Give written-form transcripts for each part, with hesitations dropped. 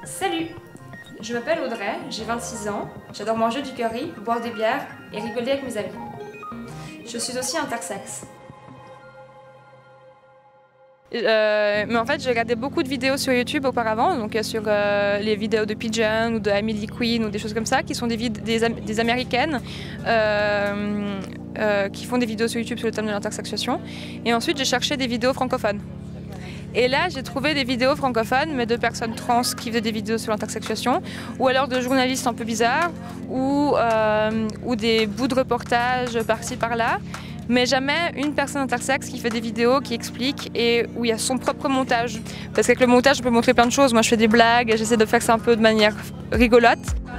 Salut! Je m'appelle Audrey, j'ai 26 ans, j'adore manger du curry, boire des bières et rigoler avec mes amis. Je suis aussi intersexe. Mais en fait, j'ai regardé beaucoup de vidéos sur YouTube auparavant, donc sur les vidéos de Pigeon ou de Emily Queen ou des choses comme ça, qui sont des américaines qui font des vidéos sur YouTube sur le thème de l'intersexuation. Et ensuite, j'ai cherché des vidéos francophones. Et là, j'ai trouvé des vidéos francophones, mais de personnes trans qui faisaient des vidéos sur l'intersexuation, ou alors de journalistes un peu bizarres, ou des bouts de reportages par-ci par-là. Mais jamais une personne intersexe qui fait des vidéos, qui explique et où il y a son propre montage. Parce qu'avec le montage, on peut montrer plein de choses. Moi, je fais des blagues, j'essaie de faire ça un peu de manière rigolote.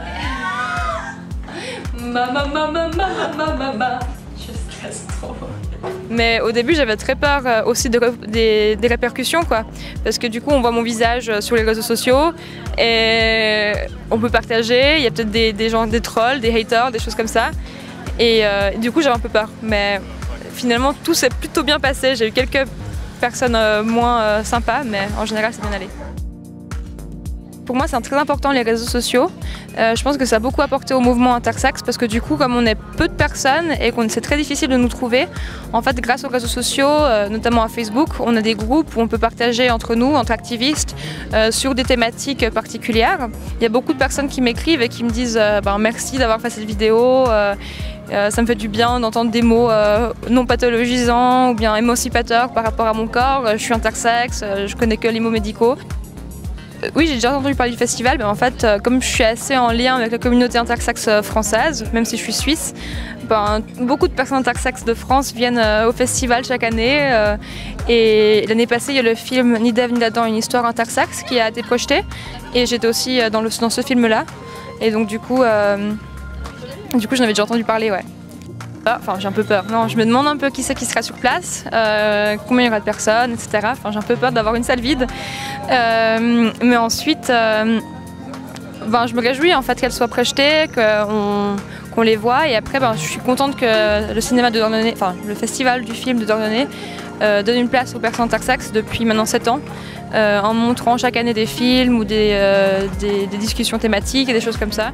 Je stresse trop. Mais au début, j'avais très peur aussi des répercussions, quoi. Parce que du coup, on voit mon visage sur les réseaux sociaux et on peut partager. Il y a peut-être des gens, des trolls, des haters, des choses comme ça. Et du coup, j'avais un peu peur. Mais finalement, tout s'est plutôt bien passé. J'ai eu quelques personnes moins sympas, mais en général, c'est bien allé. Pour moi, c'est très important les réseaux sociaux. Je pense que ça a beaucoup apporté au mouvement intersexe parce que du coup, comme on est peu de personnes et que c'est très difficile de nous trouver, en fait, grâce aux réseaux sociaux, notamment à Facebook, on a des groupes où on peut partager entre nous, entre activistes, sur des thématiques particulières. Il y a beaucoup de personnes qui m'écrivent et qui me disent merci d'avoir fait cette vidéo. Ça me fait du bien d'entendre des mots non pathologisants ou bien émancipateurs par rapport à mon corps. Je suis intersexe, je connais que les mots médicaux. Oui, j'ai déjà entendu parler du festival, mais en fait, comme je suis assez en lien avec la communauté intersexe française, même si je suis suisse, beaucoup de personnes intersexes de France viennent au festival chaque année. Et l'année passée, il y a le film Ni d'Ève ni d'Adam, une histoire intersexe qui a été projeté. Et j'étais aussi dans ce film-là. Et donc du coup, j'en avais déjà entendu parler, ouais. Enfin, j'ai un peu peur. Non, je me demande un peu qui c'est qui sera sur place, combien il y aura de personnes, etc. Enfin, j'ai un peu peur d'avoir une salle vide. Mais ensuite, je me réjouis en fait qu'elles soient projetées, qu'on les voit. Et après, je suis contente que le cinéma de Dordogne, enfin le festival du film de Dordogne, donne une place aux personnes intersexes depuis maintenant 7 ans, en montrant chaque année des films ou des discussions thématiques et des choses comme ça.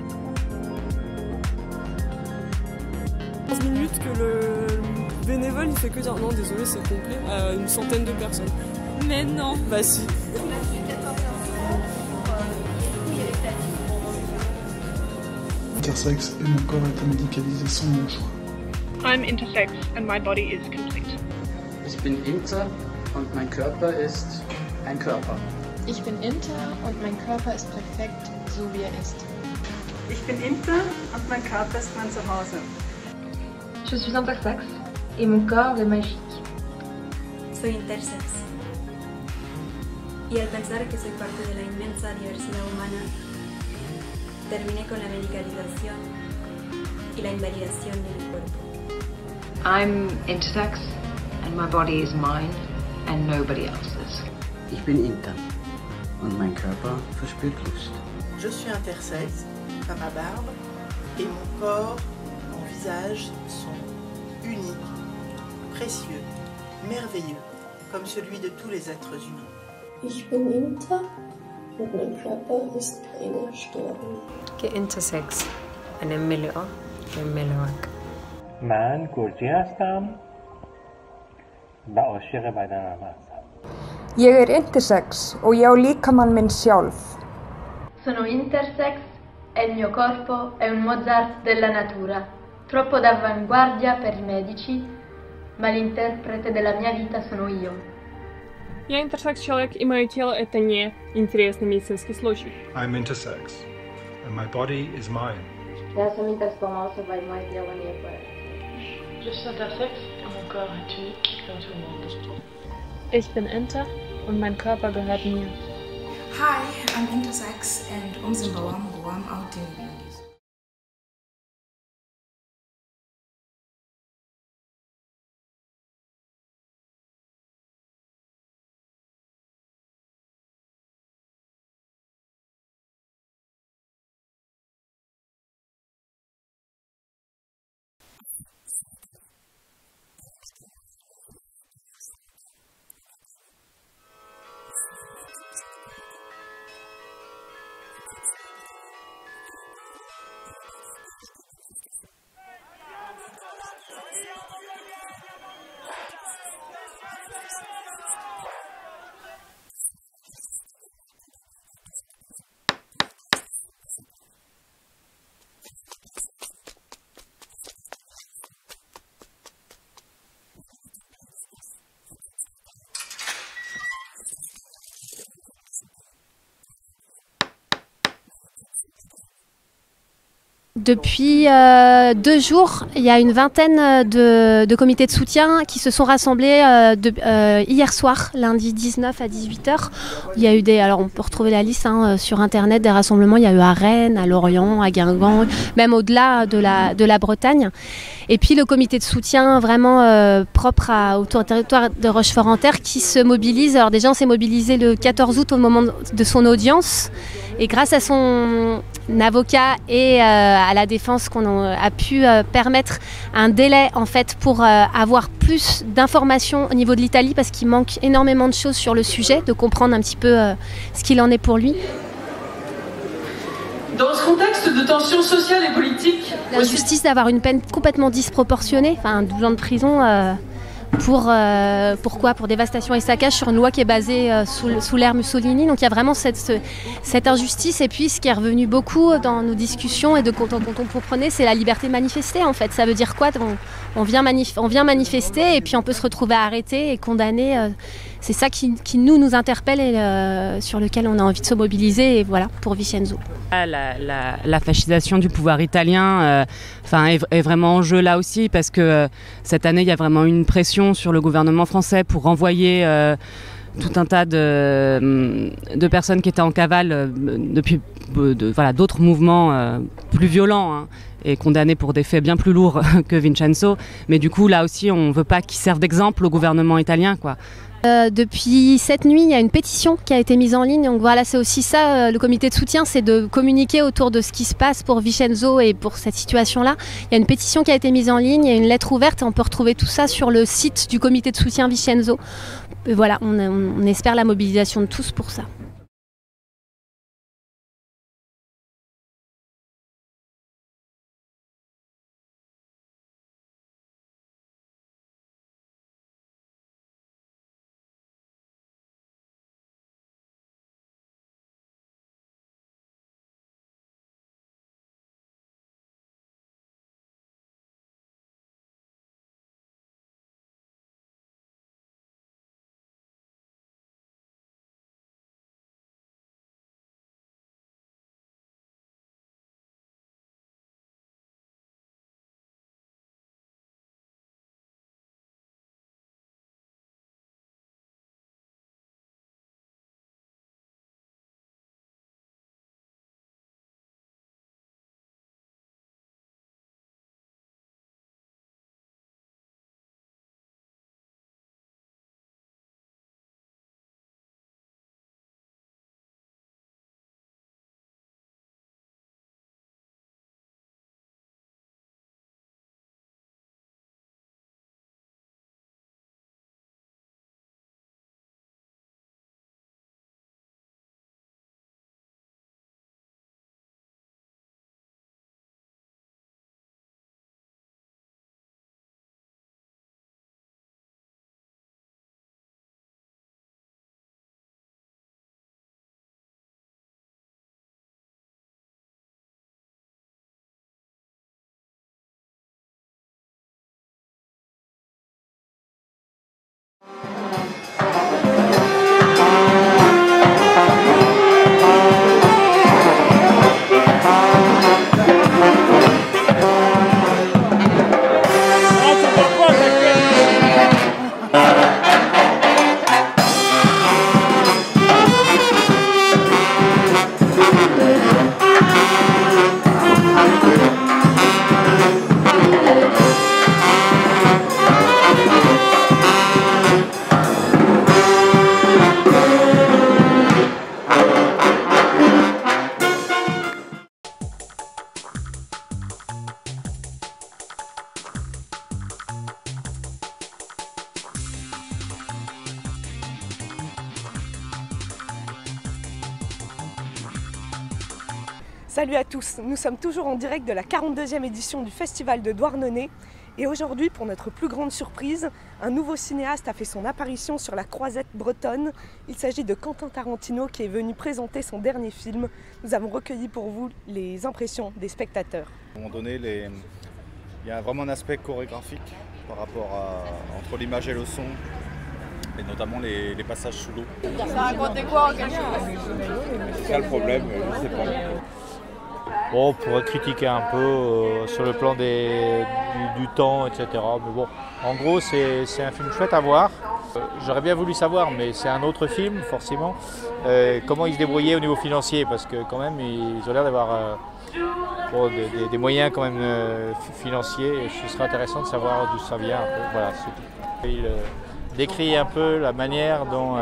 15 minutes que le bénévole il fait que dire non désolé c'est complet à une centaine de personnes. Mais non. Bah si. Intersexe et mon corps est médicalisé sans mon choix. I'm intersex and my body is complete. Ich bin inter und mein Körper ist ein Körper. Ich bin inter und mein Körper ist perfekt, so wie er ist. Ich bin inter und mein Körper ist mein Zuhause. Je suis intersexe et mon corps est magique. Soy intersex. Y al pensar que soy parte de la inmensa diversidad humana, terminé con la medicalización y la invalidación de mi cuerpo. I'm intersex and my body is mine and nobody else's. Ich bin inter und mein Körper verspürt Lust. Je suis intersexe, à ma barbe, et mon corps, mon visage sont uniques, précieux, merveilleux, comme celui de tous les êtres humains. Ich bin inter und mein Körper ist eine Störung. Intersex eine ملؤ ملؤک. من گرجی هستم و عاشق بدنم هستم. Ég intersex og ég á líkamann minn sjálf. Sono intersex e il mio corpo è un Mozart della natura, troppo d'avanguardia per i medici, ma l'interprete della mia vita sono io. Я интерсекс-человек, и мое тело — это не интересный медицинский случай. I'm intersex, and my body is mine. Я съм интерсексуална и моето тело не е пое. Je suis intersex et mon corps est unique comme tout le monde. Ich bin inter und mein Körper gehört mir. Hi, I'm intersex and umzimba wangu wam-outing. Depuis 2 jours, il y a une vingtaine de comités de soutien qui se sont rassemblés hier soir, lundi 19 à 18h. Il y a eu alors on peut retrouver la liste sur internet des rassemblements, il y a eu à Rennes, à Lorient, à Guingamp, même au-delà de la Bretagne. Et puis le comité de soutien vraiment propre au territoire de Rochefort-en-Terre qui se mobilise. Alors déjà on s'est mobilisé le 14 août au moment de son audience et grâce à son avocat et à la défense qu'on a pu permettre un délai en fait pour avoir plus d'informations au niveau de l'Italie parce qu'il manque énormément de choses sur le sujet, de comprendre un petit peu ce qu'il en est pour lui. Dans ce contexte de tension sociale et politique, la justice d'avoir une peine complètement disproportionnée, enfin 12 ans de prison pourquoi ? Pour dévastation et saccage sur une loi qui est basée sous l'ère Mussolini. Donc il y a vraiment cette injustice. Et puis ce qui est revenu beaucoup dans nos discussions et quand on comprenait, c'est la liberté de manifester en fait. Ça veut dire quoi ? On vient manifester et puis on peut se retrouver arrêté et condamné. C'est ça qui nous interpelle et sur lequel on a envie de se mobiliser et voilà, pour Vincenzo. La fascisation du pouvoir italien est vraiment en jeu là aussi parce que cette année il y a vraiment une pression sur le gouvernement français pour renvoyer tout un tas de personnes qui étaient en cavale depuis d'autres mouvements plus violents et condamnés pour des faits bien plus lourds que Vincenzo. Mais du coup là aussi on ne veut pas qu'ils servent d'exemple au gouvernement italien, quoi. Depuis cette nuit, il y a une pétition qui a été mise en ligne. Donc voilà, c'est aussi ça, le comité de soutien, c'est de communiquer autour de ce qui se passe pour Vincenzo et pour cette situation-là. Il y a une pétition qui a été mise en ligne, il y a une lettre ouverte et on peut retrouver tout ça sur le site du comité de soutien Vincenzo. Et voilà, on espère la mobilisation de tous pour ça. Salut à tous, nous sommes toujours en direct de la 42e édition du Festival de Douarnenez et aujourd'hui, pour notre plus grande surprise, un nouveau cinéaste a fait son apparition sur la croisette bretonne. Il s'agit de Quentin Tarantino qui est venu présenter son dernier film. Nous avons recueilli pour vous les impressions des spectateurs. À un moment donné, il y a vraiment un aspect chorégraphique par rapport entre l'image et le son, et notamment les passages sous l'eau. Ça racontait quoi en quelque chose? C'est ça le problème, je sais pas. Bon, on pourrait critiquer un peu sur le plan du temps, etc. Mais bon, en gros, c'est un film chouette à voir. J'aurais bien voulu savoir, mais c'est un autre film, forcément, comment ils se débrouillaient au niveau financier, parce que quand même, ils ont l'air d'avoir des moyens quand même financiers. Et ce serait intéressant de savoir d'où ça vient un peu. Voilà, c'est tout. Il décrit un peu la manière dont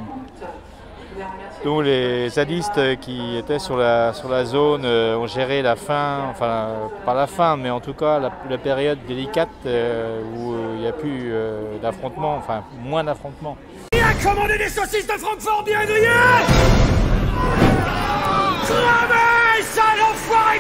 les zadistes qui étaient sur la zone ont géré la faim, enfin pas la faim, mais en tout cas la période délicate où il n'y a plus d'affrontements, enfin moins d'affrontements. Qui a commandé des saucisses de Francfort bien grillées? Cramez, sale enfoiré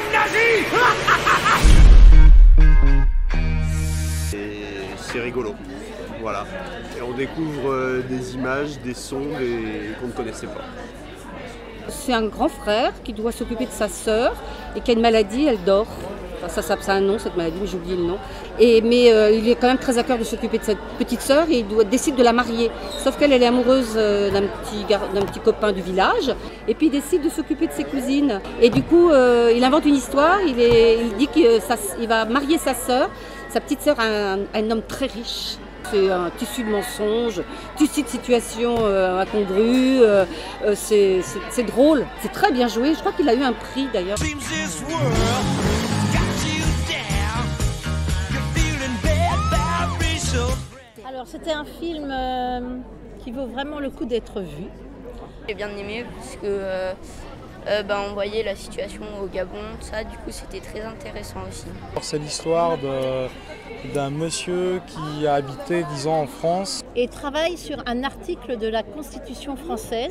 de nazi! C'est rigolo. Voilà. Et on découvre des images, des sons qu'on ne connaissait pas. C'est un grand frère qui doit s'occuper de sa sœur et qui a une maladie, elle dort. Enfin, ça a un nom cette maladie, mais j'ai oublié le nom. Mais il est quand même très à cœur de s'occuper de cette petite sœur et il décide de la marier. Sauf qu'elle est amoureuse d'un petit copain du village. Et puis il décide de s'occuper de ses cousines. Et du coup, il invente une histoire. Il dit qu'il va marier sa sœur. Sa petite sœur a un homme très riche. C'est un tissu de mensonges, tissu de situations incongrues, c'est drôle, c'est très bien joué, je crois qu'il a eu un prix d'ailleurs. Alors c'était un film qui vaut vraiment le coup d'être vu. J'ai bien aimé parce que on voyait la situation au Gabon, ça, du coup c'était très intéressant aussi. C'est l'histoire d'un monsieur qui a habité 10 ans en France. Et travaille sur un article de la Constitution française.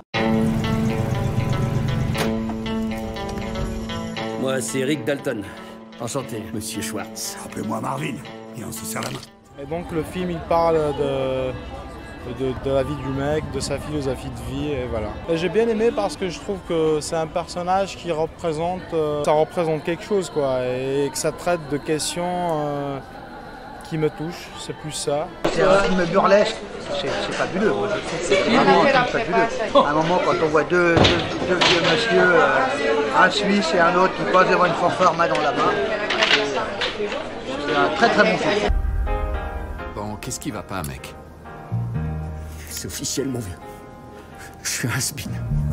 Moi c'est Eric Dalton. Enchanté, monsieur Schwartz. Appelez-moi Marvin, et on se serre la main. Et donc le film il parle de la vie du mec, de sa philosophie de vie, et voilà. J'ai bien aimé parce que je trouve que c'est un personnage qui représente, ça représente quelque chose quoi, et que ça traite de questions qui me touchent, c'est plus ça. C'est un film burlesque, c'est fabuleux, moi je trouve que c'est vraiment un film fabuleux. À un moment quand on voit deux vieux monsieur, un Suisse et un autre qui passent devant une fanfare main dans la main, c'est un très très bon film. Bon, qu'est-ce qui va pas mec? C'est officiel, mon vieux. Je suis un has-been.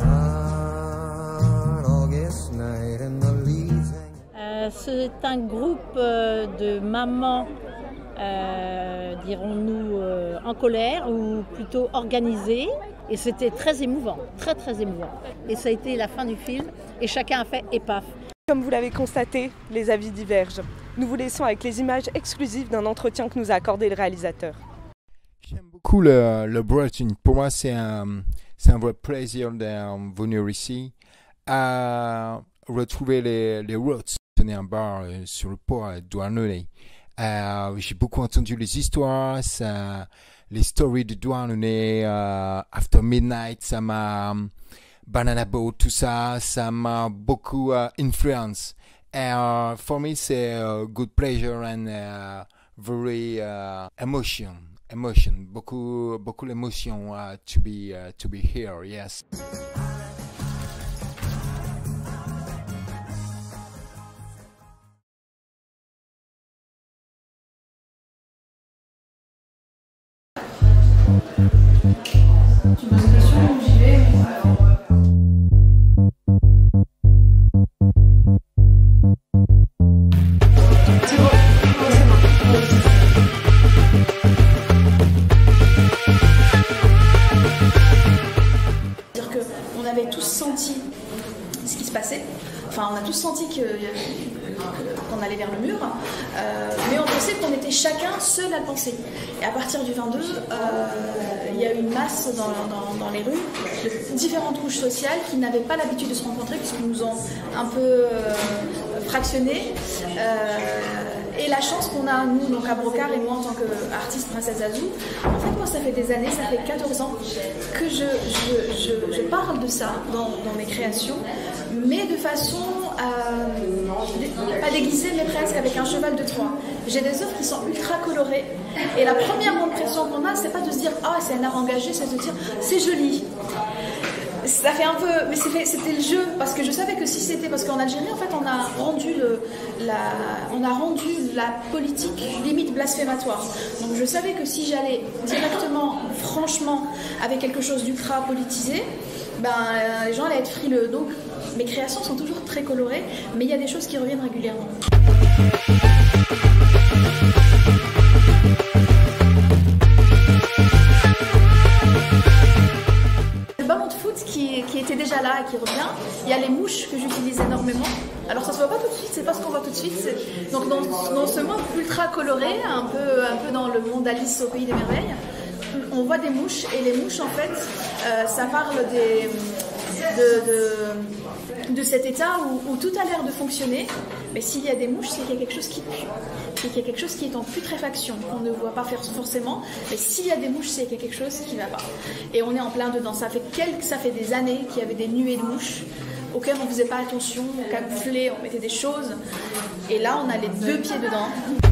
C'est un groupe de mamans, dirons-nous, en colère ou plutôt organisées. Et c'était très émouvant, très très émouvant. Et ça a été la fin du film et chacun a fait épaf. Comme vous l'avez constaté, les avis divergent. Nous vous laissons avec les images exclusives d'un entretien que nous a accordé le réalisateur. J'aime beaucoup le Breton. Pour moi, c'est un vrai plaisir de venir ici à retrouver les roots. Tenir un bar sur le port à Douarnenez. J'ai beaucoup entendu les histoires, les stories de Douarnenez, After Midnight, ça m'a Banana Boat, tout ça, ça m'a beaucoup influenced. For me, c'est good pleasure and very emotion, beaucoup d'émotion to be here, yes. Tu poses une question ou j'y vais? C'est bon. Dire qu'on avait tous senti ce qui se passait. Enfin, on a tous senti qu'on allait vers le mur, mais on pensait qu'on était chacun seul à le penser. Et à partir du 22, il y a eu une masse dans les rues de différentes couches sociales qui n'avaient pas l'habitude de se rencontrer puisqu'ils nous ont un peu fractionnés. Et la chance qu'on a, nous, donc à Brocard et moi en tant qu'artiste Princesse Azou, en fait, moi, ça fait des années, ça fait 14 ans que je parle de ça dans mes créations, mais de façon pas déguisée, mais presque avec un cheval de Troie. J'ai des œuvres qui sont ultra colorées, et la première impression qu'on a, c'est pas de se dire « Ah, c'est un art engagé », c'est de se dire « C'est joli ». Ça fait un peu, mais c'était le jeu, parce que je savais que si c'était, parce qu'en Algérie, en fait, on a rendu la politique limite blasphématoire. Donc je savais que si j'allais directement, franchement, avec quelque chose d'ultra politisé, les gens allaient être frileux. Donc mes créations sont toujours très colorées, mais il y a des choses qui reviennent régulièrement. Qui était déjà là et qui revient. Il y a les mouches que j'utilise énormément. Alors ça se voit pas tout de suite, c'est pas ce qu'on voit tout de suite. Donc dans ce monde ultra coloré, un peu dans le monde d'Alice au pays des merveilles, on voit des mouches et les mouches en fait, ça parle de cet état où tout a l'air de fonctionner, mais s'il y a des mouches, c'est qu'il y a quelque chose qui pue, c'est qu'il y a quelque chose qui est en putréfaction, qu'on ne voit pas faire forcément, mais s'il y a des mouches, c'est qu'il y a quelque chose qui ne va pas. Et on est en plein dedans, ça fait des années qu'il y avait des nuées de mouches, auxquelles on ne faisait pas attention, on camouflait, on mettait des choses, et là on a les 2 pieds dedans.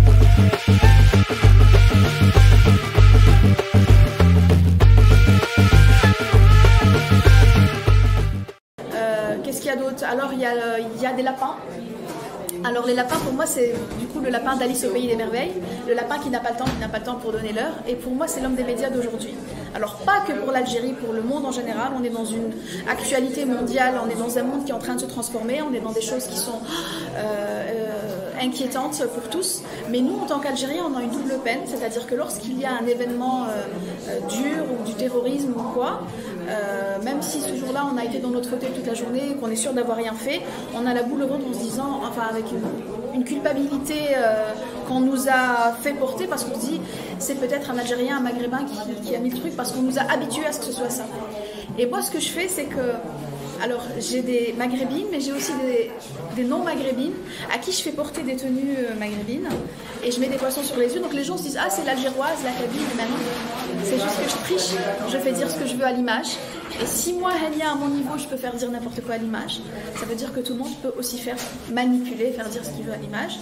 Qu'est-ce qu'il y a d'autre? Alors il y a des lapins. Alors les lapins pour moi c'est du coup le lapin d'Alice au pays des merveilles, le lapin qui n'a pas le temps pour donner l'heure, et pour moi c'est l'homme des médias d'aujourd'hui. Alors pas que pour l'Algérie, pour le monde en général, on est dans une actualité mondiale, on est dans un monde qui est en train de se transformer, on est dans des choses qui sont inquiétantes pour tous, mais nous en tant qu'Algériens on a une double peine, c'est-à-dire que lorsqu'il y a un événement dur ou du terrorisme ou quoi, même si ce jour-là on a été dans notre fauteuil toute la journée, qu'on est sûr d'avoir rien fait, on a la boule au ventre en se disant, enfin avec une culpabilité qu'on nous a fait porter parce qu'on se dit c'est peut-être un Algérien, un Maghrébin qui a mis le truc parce qu'on nous a habitués à ce que ce soit ça. Et moi ce que je fais c'est que, alors j'ai des maghrébines mais j'ai aussi des non-maghrébines à qui je fais porter des tenues maghrébines et je mets des poissons sur les yeux, donc les gens se disent ah c'est l'algéroise, la kabyle, mais non, c'est juste que je triche, je fais dire ce que je veux à l'image. Et si moi, Hania, à mon niveau, je peux faire dire n'importe quoi à l'image, ça veut dire que tout le monde peut aussi faire manipuler, faire dire ce qu'il veut à l'image.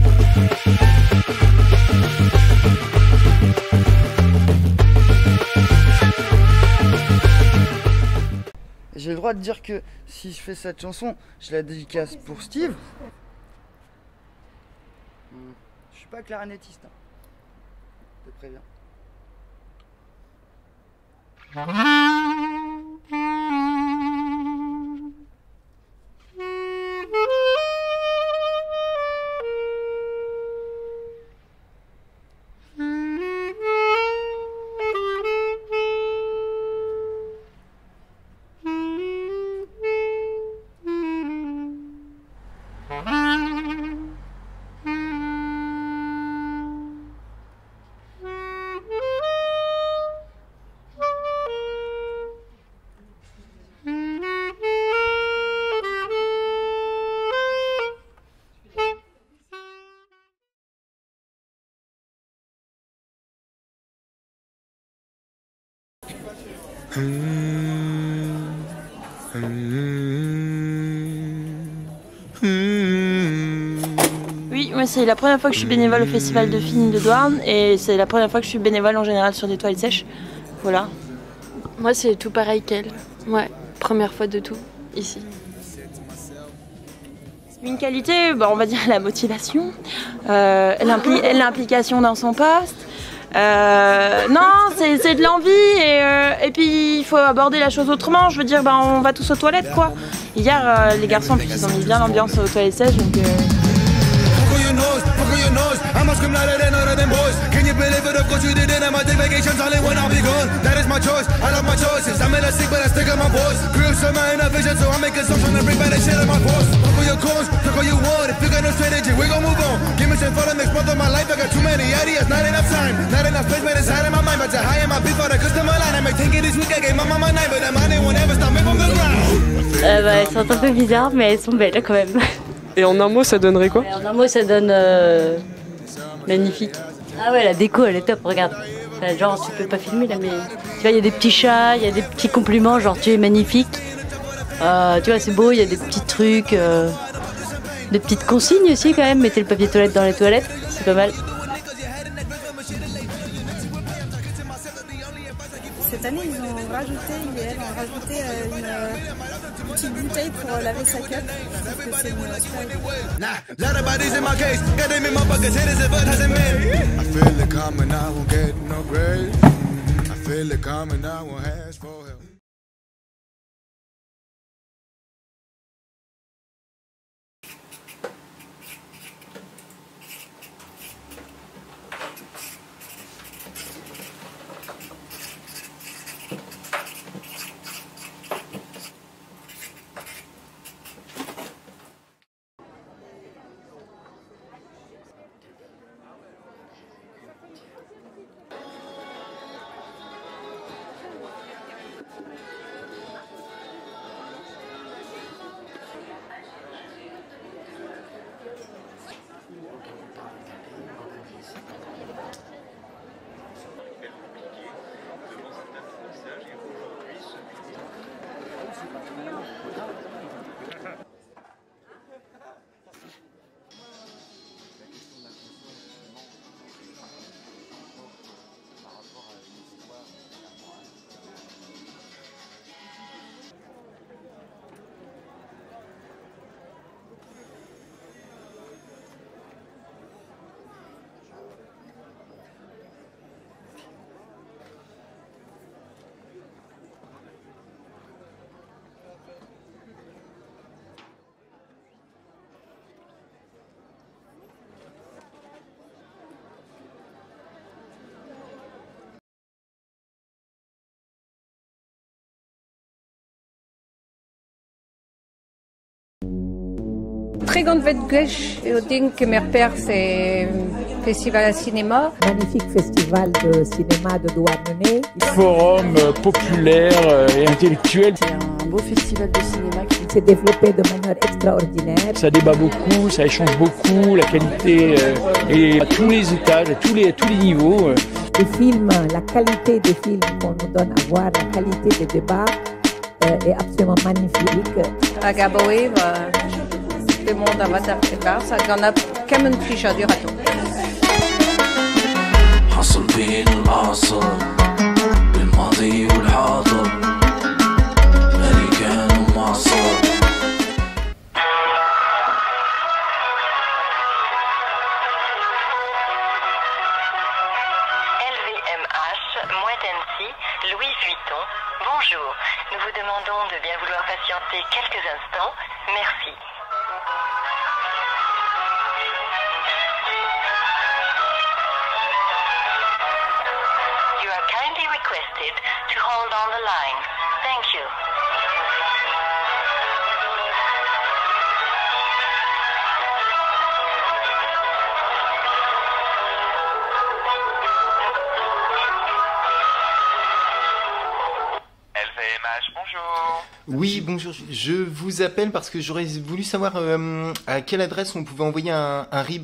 J'ai le droit de dire que si je fais cette chanson, je la dédicace pour Steve. Je suis pas clarinettiste, hein. Je te préviens. Oui, moi c'est la première fois que je suis bénévole au Festival de films de Douarn et c'est la première fois que je suis bénévole en général sur des toilettes sèches. Voilà. Moi c'est tout pareil qu'elle. Ouais, première fois de tout, ici. Une qualité, on va dire la motivation, l'implication dans son poste. Non, c'est de l'envie et puis il faut aborder la chose autrement. Je veux dire, on va tous aux toilettes quoi. Hier, les garçons, puis ils ont mis bien l'ambiance aux toilettes sèches. Donc, elles sont un peu bizarres, mais elles sont belles quand même. Et en un mot, ça donnerait quoi? En un mot, ça donne magnifique. Ah ouais, la déco, elle est top, regarde. Enfin, genre, tu peux pas filmer là, mais tu vois, il y a des petits chats, il y a des petits compliments, genre tu es magnifique. Tu vois, c'est beau, il y a des petits trucs, des petites consignes aussi quand même. Mettez le papier toilette dans les toilettes, c'est pas mal. Cette année, ils ont rajouté hier, on a rajouté une petite bouteille pour laver sa cup. Parce que c'est une super idée. Lot of bodies in my case, got them in my buckets, hit as if it hasn't been. I feel it coming, I won't get no grave. I feel it coming, I won't ask for help. Très grande gauche, au ding que me repère, c'est Festival à cinéma. Magnifique festival de cinéma de Douarnenez. Forum populaire et intellectuel. C'est un beau festival de cinéma qui s'est développé de manière extraordinaire. Ça débat beaucoup, ça échange beaucoup, la qualité est à tous les étages, à tous les niveaux. Les films, la qualité des films qu'on nous donne à voir, la qualité des débats est absolument magnifique. À Gaboé, le monde va t'arriver, ça en a comme une fiche à du râteau. حصل بين الأعصر بالماضي والحاضر اللي كانوا معصر. LVMH, Moët Hennessy, Louis Vuitton, bonjour. Nous vous demandons de bien vouloir patienter quelques instants. Merci. You are kindly requested to hold on the line. Thank you. LVMH, bonjour. Oui, bonjour. Je vous appelle parce que j'aurais voulu savoir à quelle adresse on pouvait envoyer un RIB.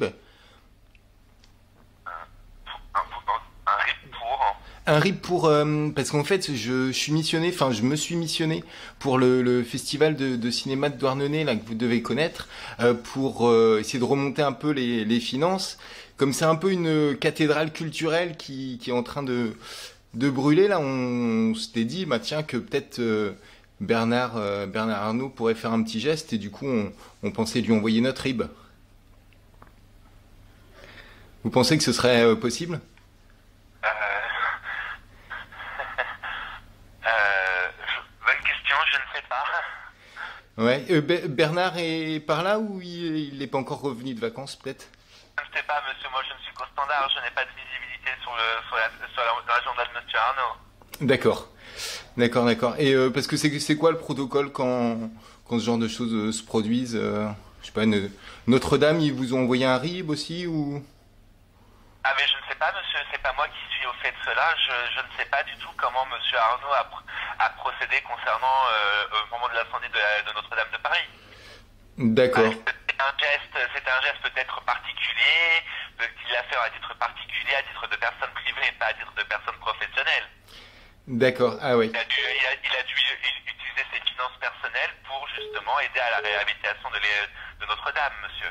Un RIB pour parce qu'en fait je suis missionné, enfin je me suis missionné pour le festival de cinéma de Douarnenez là que vous devez connaître pour essayer de remonter un peu les finances. Comme c'est un peu une cathédrale culturelle qui est en train de brûler là, on s'était dit bah tiens que peut-être Bernard Arnault pourrait faire un petit geste et du coup on pensait lui envoyer notre RIB. Vous pensez que ce serait possible? Bonne question, je ne sais pas. Ouais, Bernard est par là ou il n'est pas encore revenu de vacances peut-être? Je ne sais pas, monsieur, moi je ne suis qu'au standard, je n'ai pas de visibilité sur l'agenda de monsieur Arnault. D'accord. Et parce que c'est quoi le protocole quand ce genre de choses se produisent je sais pas, Notre-Dame, ils vous ont envoyé un RIB aussi ou? Ah mais je ne sais pas, monsieur, c'est pas moi qui suis au fait de cela, je ne sais pas du tout comment monsieur Arnault a procédé concernant au moment de l'incendie de Notre-Dame de Paris. D'accord. C'était un geste peut-être particulier, qu'il l'a fait à titre particulier, à titre de personne privée et pas à titre de personne professionnelle. D'accord, ah oui. Il a dû utiliser ses finances personnelles pour justement aider à la réhabilitation de Notre-Dame, monsieur.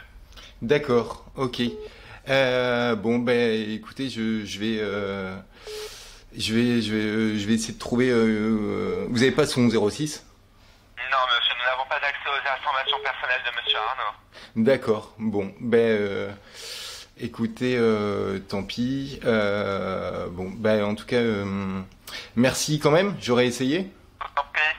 D'accord, ok. Bon, ben écoutez, je vais Je vais essayer de trouver... Vous avez pas son 06? Non, monsieur, nous n'avons pas accès aux informations personnelles de monsieur Arnaud. D'accord, bon, écoutez, tant pis. Bon, en tout cas, merci quand même, j'aurais essayé.